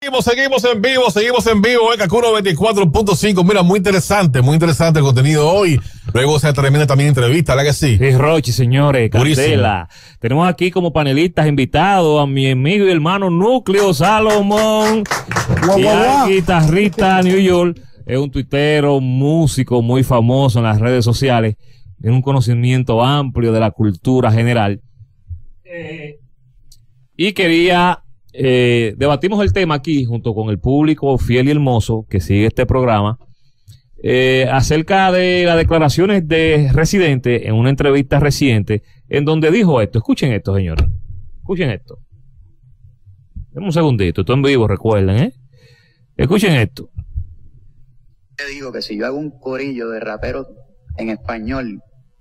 Seguimos en vivo, Kaku 94.5. Mira, muy interesante el contenido hoy. Luego se tremenda también entrevista, ¿verdad que sí? Sí, Rochi, señores, Candela. Tenemos aquí como panelistas invitados a mi amigo y hermano Núcleo Salomón, y al guitarrista New York. Es un tuitero, músico muy famoso en las redes sociales. Tiene un conocimiento amplio de la cultura general. Y quería... debatimos el tema aquí junto con el público fiel y hermoso que sigue este programa acerca de las declaraciones de Residente en una entrevista reciente en donde dijo esto. Escuchen esto, señores, escuchen esto. Dame un segundito, esto en vivo, recuerden, escuchen esto. Te digo que si yo hago un corillo de raperos en español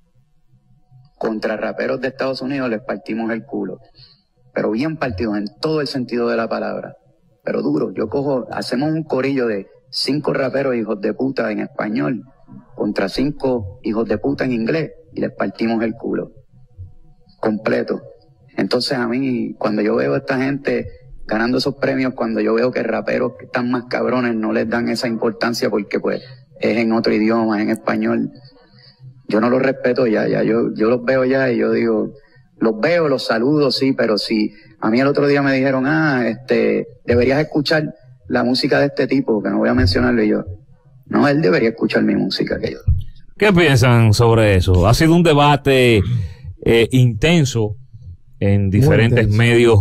contra raperos de Estados Unidos, les partimos el culo. Pero bien partidos en todo el sentido de la palabra, pero duro. Hacemos un corillo de 5 raperos hijos de puta en español contra 5 hijos de puta en inglés y les partimos el culo completo. Entonces a mí, cuando yo veo a esta gente ganando esos premios, cuando yo veo que raperos que están más cabrones no les dan esa importancia porque pues es en otro idioma, en español, yo no los respeto ya yo los veo ya y yo digo... Los veo, los saludo, sí, pero si a mí el otro día me dijeron, deberías escuchar la música de este tipo, que no voy a mencionarlo, y yo, no, él debería escuchar mi música que yo. ¿Qué piensan sobre eso? Ha sido un debate intenso en diferentes medios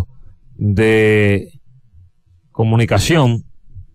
de comunicación.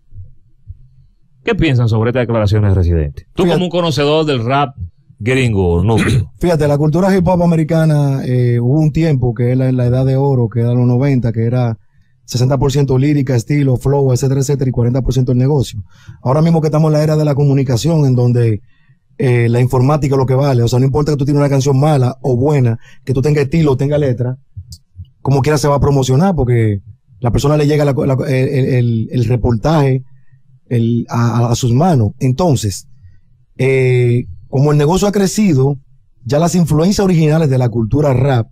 ¿Qué piensan sobre estas declaraciones de Residente? Tú como un conocedor del rap gringo, no. Fíjate, la cultura hip hop americana, hubo un tiempo que es la edad de oro, que era los 90, que era 60% lírica, estilo, flow, etcétera, etcétera, y 40% el negocio. Ahora mismo que estamos en la era de la comunicación, en donde la informática es lo que vale. O sea, no importa que tú tienes una canción mala o buena, que tú tengas estilo o tengas letra, como quiera se va a promocionar, porque la persona le llega el reportaje a sus manos. Entonces, como el negocio ha crecido, ya las influencias originales de la cultura rap,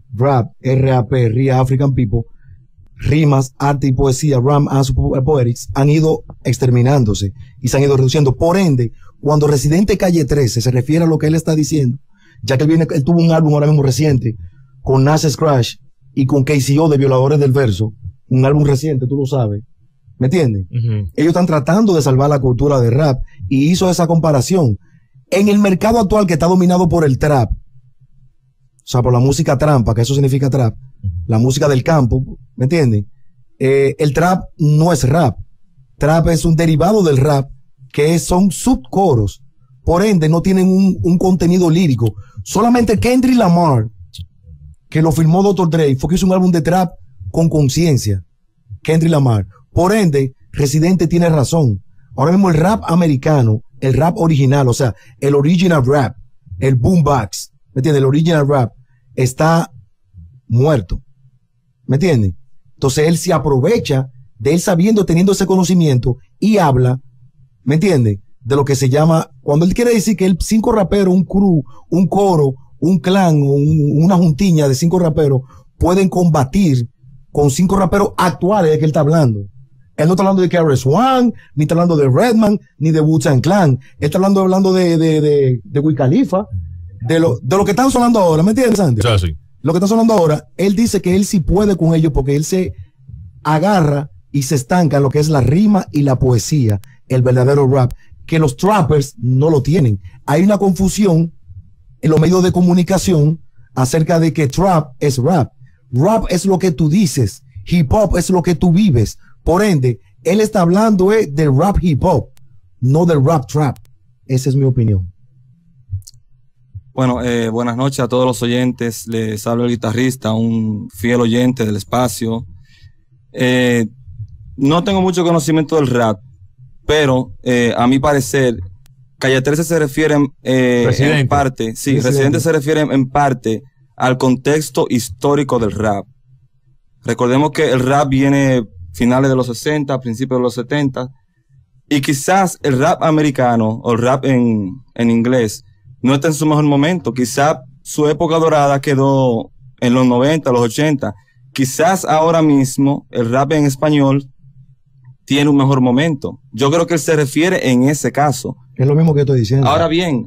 R-A-P, Real African People, rimas, arte y poesía, rhyme and poetics, han ido exterminándose y se han ido reduciendo. Por ende, cuando Residente Calle 13 se refiere a lo que él está diciendo, ya que él tuvo un álbum ahora mismo reciente con Nas Scratch y con KCO de Violadores del Verso, un álbum reciente, tú lo sabes, ¿me entiendes? Ellos están tratando de salvar la cultura de rap y hizo esa comparación. En el mercado actual que está dominado por el trap, o sea, por la música trampa, que eso significa trap, la música del campo, ¿me entienden? El trap no es rap. Trap es un derivado del rap, que son subcoros. Por ende, no tienen un contenido lírico. Solamente Kendrick Lamar, que lo firmó Dr. Dre, fue que hizo un álbum de trap con conciencia. Kendrick Lamar. Por ende, Residente tiene razón. Ahora mismo el rap americano, el rap original, o sea, el original rap, el boombox, ¿me entiendes? El original rap está muerto, ¿me entiendes? Entonces él se aprovecha de él sabiendo, teniendo ese conocimiento y habla, ¿me entiendes? De lo que se llama, cuando él quiere decir que el 5 raperos, un crew, un coro, un clan, una juntiña de 5 raperos pueden combatir con 5 raperos actuales de que él está hablando. Él no está hablando de KRS-One, ni está hablando de Redman, ni de Wu-Tang Clan. Él está hablando de Wiz Khalifa, de lo que están sonando ahora, ¿me entiendes, Sandy? Sí. Lo que está sonando ahora, él dice que él sí puede con ellos porque él se agarra y se estanca en lo que es la rima y la poesía, el verdadero rap, que los trappers no lo tienen. Hay una confusión en los medios de comunicación acerca de que trap es rap. Rap es lo que tú dices, hip hop es lo que tú vives. Por ende, él está hablando del rap hip hop, no del rap trap. Esa es mi opinión. Bueno, buenas noches a todos los oyentes. Les hablo el guitarrista, un fiel oyente del espacio. No tengo mucho conocimiento del rap, pero a mi parecer, Calle 13 se refiere en parte, sí, Residente se refiere en parte al contexto histórico del rap. Recordemos que el rap viene finales de los 60, principios de los 70, y quizás el rap americano o el rap en inglés no está en su mejor momento. Quizás su época dorada quedó en los 90, los 80. Quizás ahora mismo el rap en español tiene un mejor momento. Yo creo que él se refiere en ese caso. Es lo mismo que estoy diciendo. Ahora bien,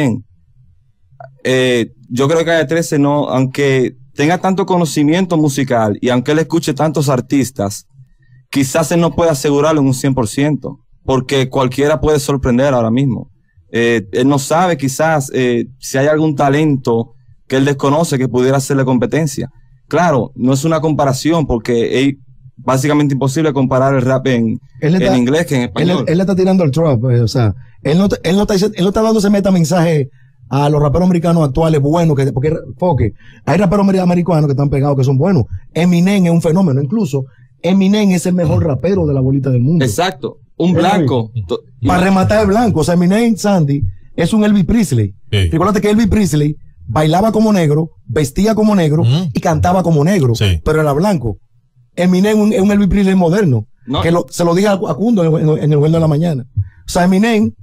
yo creo que Calle 13 no, aunque tenga tanto conocimiento musical y aunque él escuche tantos artistas, quizás él no pueda asegurarlo en un 100%, porque cualquiera puede sorprender ahora mismo. Él no sabe quizás si hay algún talento que él desconoce que pudiera hacerle competencia. Claro, no es una comparación porque es básicamente imposible comparar el rap en inglés que en español. Él le está tirando el trap, o sea, él no está dando ese metamensaje a los raperos americanos actuales buenos, porque hay raperos americanos que están pegados que son buenos. Eminem es un fenómeno, incluso Eminem es el mejor rapero de la bolita del mundo. Exacto, un blanco. Para rematar el blanco, o sea, Eminem, Sandy, es un Elvis Presley. Sí. Recuerda que Elvis Presley bailaba como negro, vestía como negro y cantaba como negro, pero era blanco. Eminem es un Elvis Presley moderno, que se lo dije a Cundo en el Juego de la Mañana. O sea, Eminem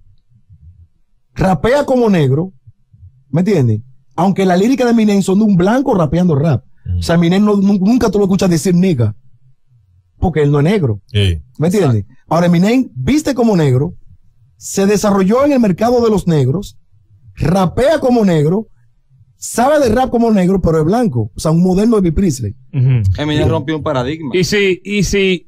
rapea como negro, ¿me entiendes? Aunque la lírica de Eminem son de un blanco rapeando rap. O sea, Eminem nunca tú lo escuchas decir nigga, porque él no es negro. ¿Me entiendes? Ahora, Eminem viste como negro, se desarrolló en el mercado de los negros, rapea como negro, sabe de rap como negro, pero es blanco. O sea, un moderno Elvis Presley. Eminem rompió un paradigma. Y si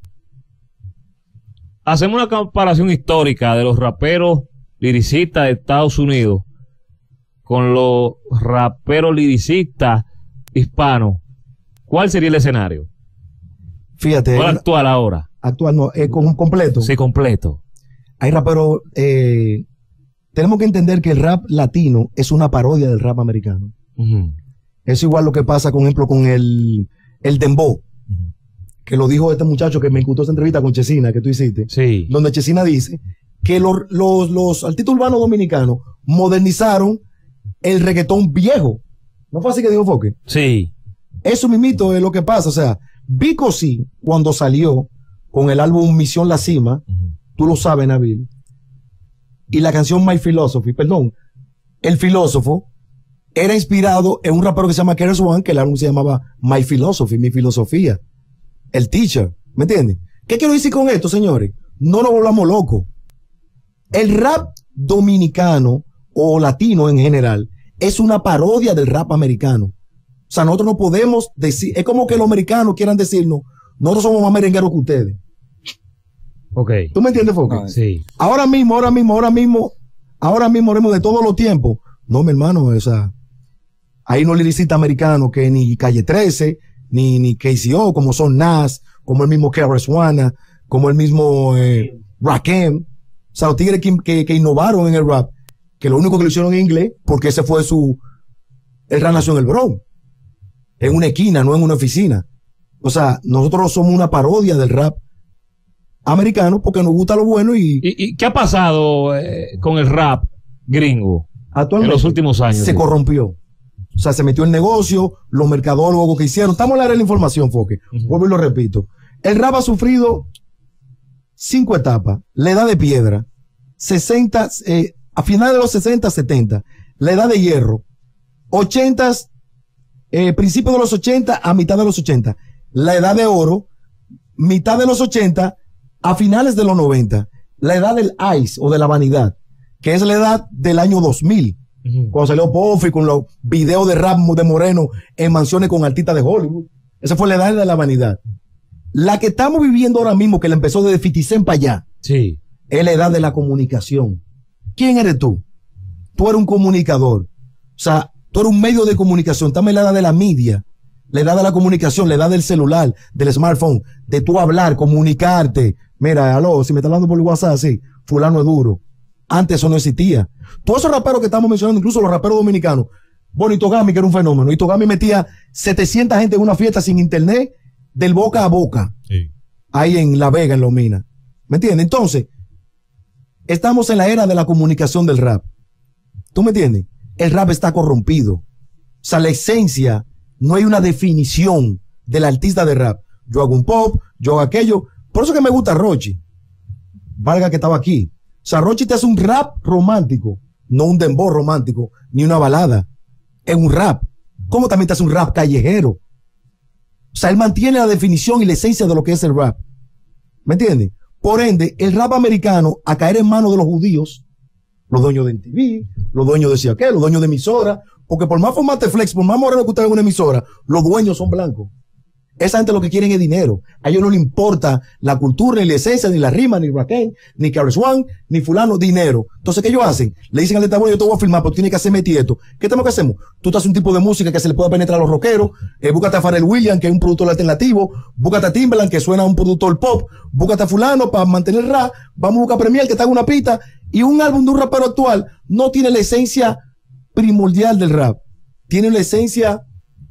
hacemos una comparación histórica de los raperos liricistas de Estados Unidos con los raperos liricistas hispanos, ¿cuál sería el escenario? Fíjate. ¿Cuál actual ahora? Actual no, completo. Sí, completo. Hay raperos, tenemos que entender que el rap latino es una parodia del rap americano. Es igual lo que pasa, por ejemplo, con el dembow, que lo dijo este muchacho que me incutó esa entrevista con Chesina que tú hiciste, donde Chesina dice que los artistas urbanos dominicanos modernizaron el reggaetón viejo. ¿No fue así que dijo Foque? Sí. Eso mismito es lo que pasa. O sea, Vico sí, cuando salió con el álbum Misión La Cima, tú lo sabes, Nabil, y la canción My Philosophy, el filósofo era inspirado en un rapero que se llama Keras One, que el álbum se llamaba My Philosophy, mi filosofía. El teacher, ¿me entiendes? ¿Qué quiero decir con esto, señores? No nos volvamos locos. El rap dominicano o latino en general es una parodia del rap americano. O sea, nosotros no podemos decir, es como que los americanos quieran decirnos, nosotros somos más merengueros que ustedes. Okay. ¿Tú me entiendes, Foque? Sí. Ahora mismo hablemos de todos los tiempos. No, mi hermano, o sea, hay unos lyricistas americanos que ni Calle 13, ni KCO, como son Nas, como el mismo KRS-One, como el mismo Rakim. O sea, los tigres que innovaron en el rap, que lo único que lo hicieron en inglés, porque ese fue el rap nació en el Bronx, en una esquina, no en una oficina. O sea, nosotros somos una parodia del rap americano porque nos gusta lo bueno ¿Y qué ha pasado con el rap gringo actualmente en los últimos años? Se corrompió. O sea, se metió en negocio, los mercadólogos que hicieron. Estamos en la área de la información, Foque. Vuelvo y lo repito. El rap ha sufrido 5 etapas. La edad de piedra, 60, a finales de los 60, 70. La edad de hierro, 80, principios de los 80 a mitad de los 80. La edad de oro, mitad de los 80 a finales de los 90. La edad del ice o de la vanidad, que es la edad del año 2000. Cuando salió Puffy con los videos de rap de Moreno en mansiones con artistas de Hollywood. Esa fue la edad de la vanidad. La que estamos viviendo ahora mismo, que la empezó desde Fiticén para allá, es la edad de la comunicación. ¿Quién eres tú? Tú eres un comunicador. O sea, tú eres un medio de comunicación. Estamos en la edad de la media, la edad de la comunicación, la edad del celular, del smartphone, de tú hablar, comunicarte. Mira, aló, si me está hablando por WhatsApp, sí, fulano es duro. Antes eso no existía. Todos esos raperos que estamos mencionando, incluso los raperos dominicanos. Bueno, Itogami, que era un fenómeno. Itogami metía 700 gente en una fiesta sin internet, del boca a boca. Ahí en La Vega, en Lomina. ¿Me entiendes? Entonces, estamos en la era de la comunicación del rap. ¿Tú me entiendes? El rap está corrompido. O sea, la esencia, no hay una definición del artista de rap. Yo hago un pop, yo hago aquello. Por eso que me gusta Rochi. Valga que estaba aquí. O sea, Rochi te hace un rap romántico, no un dembow romántico, ni una balada. Es un rap. ¿Cómo también te hace un rap callejero? O sea, él mantiene la definición y la esencia de lo que es el rap. ¿Me entiendes? Por ende, el rap americano, a caer en manos de los judíos, los dueños de MTV, los dueños de Ciaqué, los dueños de emisora, porque por más formato flex, por más moreno que usted en una emisora, los dueños son blancos. Esa gente lo que quieren es dinero. A ellos no les importa la cultura, ni la esencia, ni la rima, ni Raquel, ni Carlos One, ni fulano, dinero. Entonces, ¿qué ellos hacen? Le dicen al de bueno, yo te voy a filmar, pero tienes que hacerme esto. ¿Qué tenemos que hacemos? Tú te haces un tipo de música que se le pueda penetrar a los rockeros, búscate a Pharrell Williams, que es un productor alternativo, búscate a Timbaland, que suena a un productor pop, búscate a fulano para mantener rap, vamos a buscar a Premier, que te haga una pista, y un álbum de un rapero actual no tiene la esencia primordial del rap. Tiene la esencia,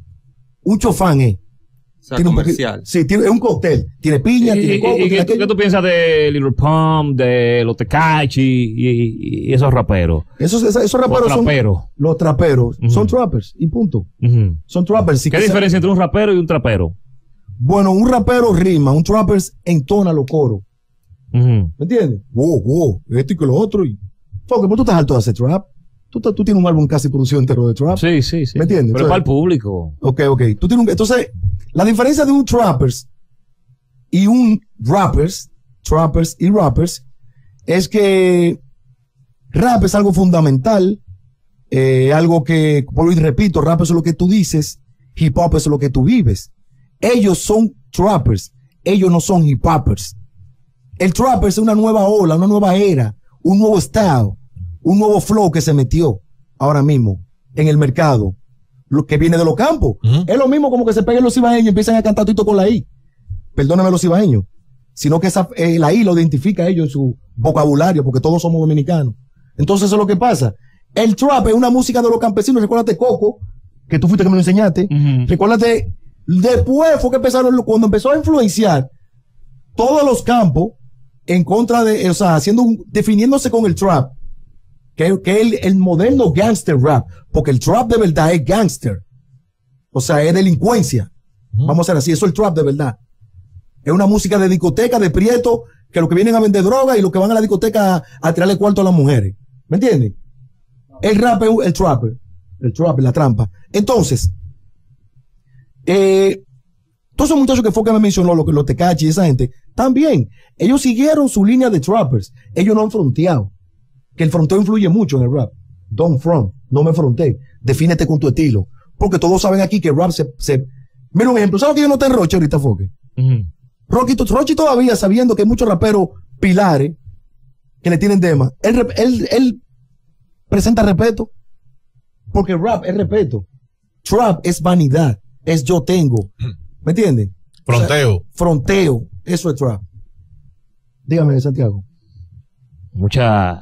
un chofán, O sea, comercial. Sí, es un cóctel. Tiene piña, tiene coco. ¿Y qué tú piensas de Lil Pump, de los Tekashi y esos raperos? Esos raperos son los traperos. Son trappers y punto. Son trappers. ¿Qué diferencia entre un rapero y un trapero? Bueno, un rapero rima, un trapper entona los coros. ¿Me entiendes? Wow, esto y que lo otro. Porque tú estás alto de hacer trap. Tú tienes un álbum casi producido entero de trap. Sí. ¿Me entiendes? Pero para el público. Ok. Entonces, la diferencia de un trappers y un trappers y rappers, es que rap es algo fundamental, algo que, por y repito, rap es lo que tú dices, hip hop es lo que tú vives. Ellos son trappers, ellos no son hip hopers. El trapper es una nueva ola, una nueva era, un nuevo style, un nuevo flow que se metió ahora mismo en el mercado, lo que viene de los campos. Es lo mismo como que se peguen los ibaeños y empiezan a cantar tito con la I. Perdóname los ibaeños. Sino que la I lo identifica a ellos en su vocabulario, porque todos somos dominicanos. Entonces eso es lo que pasa. El trap es una música de los campesinos. Recuérdate Coco, que tú fuiste que me lo enseñaste. Recuérdate, después fue que empezaron, cuando empezó a influenciar todos los campos en contra de, o sea, definiéndose con el trap, que es el moderno gangster rap, porque el trap de verdad es gangster, o sea, es delincuencia. Vamos a hacer así, eso es el trap de verdad. Es una música de discoteca, de prieto, que los que vienen a vender droga y los que van a la discoteca a tirarle cuarto a las mujeres. ¿Me entiendes? El rap es el trapper, la trampa. Entonces, todos esos muchachos que fue que me mencionó, los Tekashi y esa gente, también, ellos siguieron su línea de trappers. Ellos no han fronteado. Que el fronteo influye mucho en el rap. Don't front. No me fronté. Defínete con tu estilo. Porque todos saben aquí que el rap Mira un ejemplo. ¿Sabes que yo no te Roche ahorita, Foque? Rochi todavía, sabiendo que hay muchos raperos pilares que le tienen tema, él presenta respeto. Porque el rap es respeto. Trap es vanidad. Es yo tengo. ¿Me entiendes? Fronteo. O sea, fronteo. Eso es trap. Dígame, Santiago. Mucha...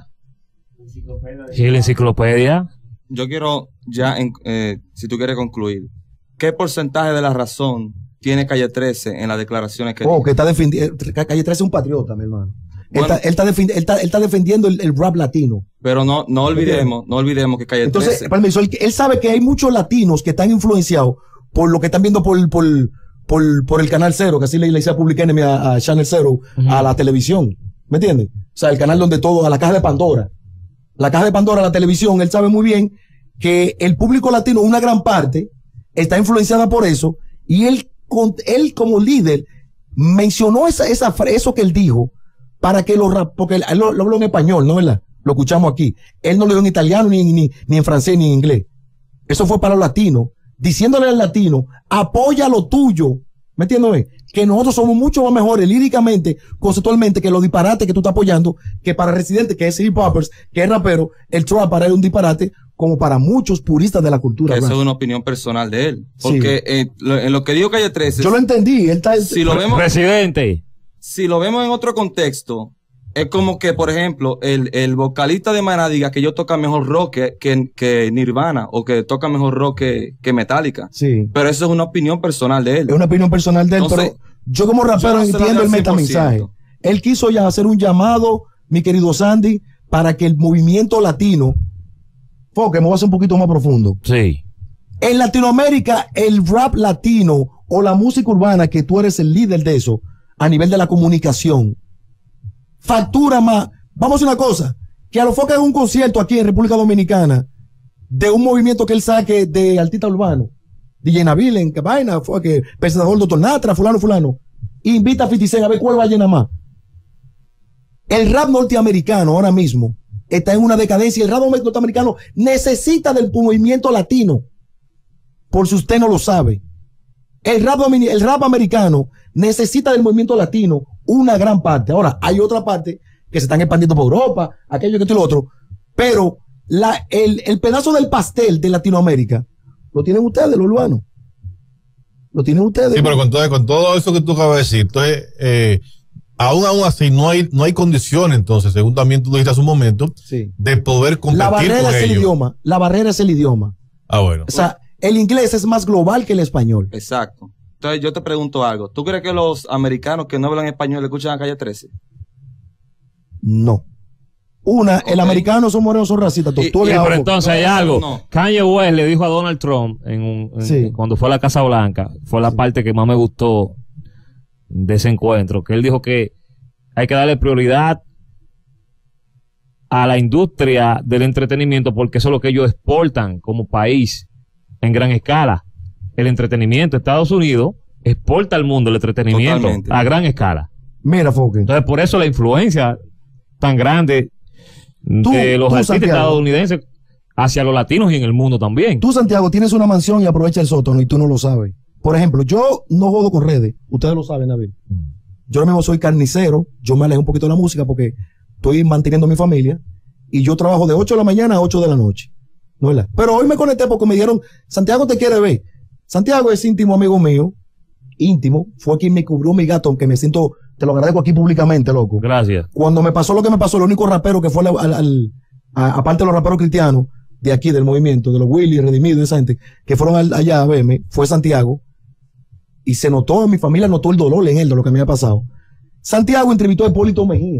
Sí, la enciclopedia. Yo quiero ya, si tú quieres concluir, ¿qué porcentaje de la razón tiene Calle 13 en las declaraciones que que está defendiendo? Calle 13 es un patriota, mi hermano. Bueno, él está defendiendo el rap latino. Pero no olvidemos que Calle 13. Entonces, permiso, él sabe que hay muchos latinos que están influenciados por lo que están viendo por el Canal Cero, que así le hice a Public Enemy a Channel Cero, a la televisión. ¿Me entiendes? O sea, el canal donde todo, a la caja de Pandora. La caja de Pandora, la televisión, él sabe muy bien que el público latino, una gran parte, está influenciada por eso, y él como líder mencionó eso que él dijo, para que porque él lo habló en español, ¿no? ¿Verdad? Lo escuchamos aquí. Él no lo dijo en italiano, ni en francés, ni en inglés. Eso fue para los latinos, diciéndole al latino, apoya lo tuyo. ¿Me entiendes? Que nosotros somos mucho más mejores líricamente, conceptualmente, que los disparates que tú estás apoyando, que para Residente, que es hip hoppers, que es rapero, el trap para él es un disparate, como para muchos puristas de la cultura. Esa es una opinión personal de él. Porque sí. En lo que dijo Calle 13... Yo lo entendí. Él está... Residente. Si lo vemos en otro contexto, es como que, por ejemplo, el vocalista de Maná diga que yo toca mejor rock que Nirvana, o que toca mejor rock que Metallica. Sí. Pero eso es una opinión personal de él. Es una opinión personal de él, entonces, pero yo como rapero entiendo el metamensaje. Él quiso ya hacer un llamado, mi querido Sandy, para que el movimiento latino, que me voy a hacer un poquito más profundo. Sí. En Latinoamérica, el rap latino o la música urbana, que tú eres el líder de eso, a nivel de la comunicación, factura más. Vamos a hacer una cosa, que a lo foque haga un concierto aquí en República Dominicana de un movimiento que él saque de artista urbano, DJ Nabil, que vaina, fue que presentador Dr. Natra, fulano, invita a 50 Cent a ver cuál va a llenar más. El rap norteamericano ahora mismo está en una decadencia. El rap norteamericano necesita del movimiento latino. Por si usted no lo sabe. El rap americano necesita del movimiento latino una gran parte. Ahora, hay otra parte que se están expandiendo por Europa, aquello que esto y lo otro. Pero el pedazo del pastel de Latinoamérica lo tienen ustedes, los urbanos. Lo tienen ustedes. Sí, pero con todo eso que tú acabas de decir, entonces, aún así, no hay condiciones, entonces, según también tú dijiste hace un momento, sí, de poder competir la barrera con es ellos. El idioma. La barrera es el idioma. Ah, bueno. O sea, el inglés es más global que el español. Exacto. Entonces, yo te pregunto algo. ¿Tú crees que los americanos que no hablan español escuchan a Calle 13? No. El americano son morenos, son racistas. Pero entonces hay algo. No. Kanye West le dijo a Donald Trump cuando fue a la Casa Blanca, fue la parte que más me gustó de ese encuentro, que él dijo que hay que darle prioridad a la industria del entretenimiento porque eso es lo que ellos exportan como país en gran escala. El entretenimiento, Estados Unidos exporta al mundo el entretenimiento. Totalmente. A gran escala. Mira, Foque. Entonces por eso la influencia tan grande de los artistas estadounidenses hacia los latinos y en el mundo también. Tú, Santiago, tienes una mansión y aprovecha el sótano y tú no lo sabes. Por ejemplo, yo no jodo con redes. Ustedes lo saben, David. Yo ahora mismo soy carnicero. Yo me alejé un poquito de la música porque estoy manteniendo a mi familia y yo trabajo de 8 de la mañana a 8 de la noche. ¿No es verdad? Pero hoy me conecté porque me dijeron, Santiago te quiere ver. Santiago es íntimo amigo mío. Íntimo. Fue quien me cubrió mi gato, aunque me siento... Te lo agradezco aquí públicamente, loco. Gracias. Cuando me pasó lo que me pasó, el único rapero que fue aparte de los raperos cristianos de aquí, del movimiento, de los Willy, Redimido, esa gente, que fueron allá a verme, fue Santiago. Y se notó, mi familia notó el dolor en él de lo que me había pasado. Santiago entrevistó a Hipólito Mejía.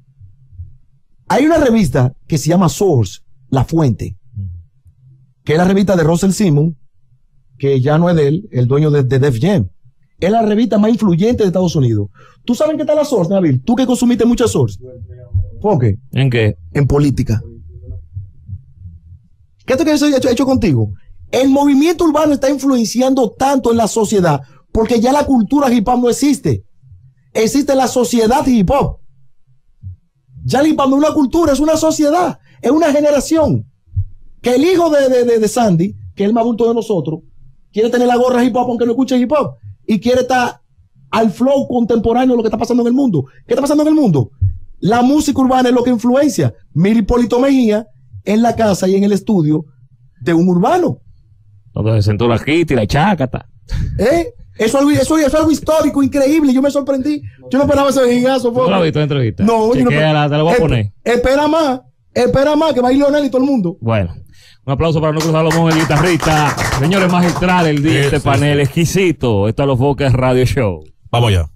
Hay una revista que se llama Source, La Fuente, que es la revista de Russell Simmons, que ya no es de él, el dueño de Def Jam. Es la revista más influyente de Estados Unidos. ¿Tú sabes en qué está la Source, Nabil? Tú que consumiste mucha Source. ¿Por qué? ¿En qué? En política. ¿Qué es lo que he hecho contigo? El movimiento urbano está influenciando tanto en la sociedad porque ya la cultura hip hop no existe. Existe la sociedad hip hop. Ya el hip hop no es una cultura, es una sociedad. Es una generación. Que el hijo de Sandy, que es el más adulto de nosotros, quiere tener la gorra hip hop aunque no escuche hip hop. Y quiere estar al flow contemporáneo de lo que está pasando en el mundo. ¿Qué está pasando en el mundo? La música urbana es lo que influencia. Mira Hipólito Mejía en la casa y en el estudio de un urbano. Donde se sentó la jita y la chácata. Eso es algo histórico, increíble. Yo me sorprendí. Yo no esperaba ese gigazo. ¿No lo has visto en entrevista? No, yo no. Te lo voy a poner. Espera más, que va a ir Leonel y todo el mundo. Bueno. Un aplauso para Núcleo Salomón, el guitarrista. Señores, magistral el día de este panel exquisito. Esto es Los Foques Radio Show. Vamos ya.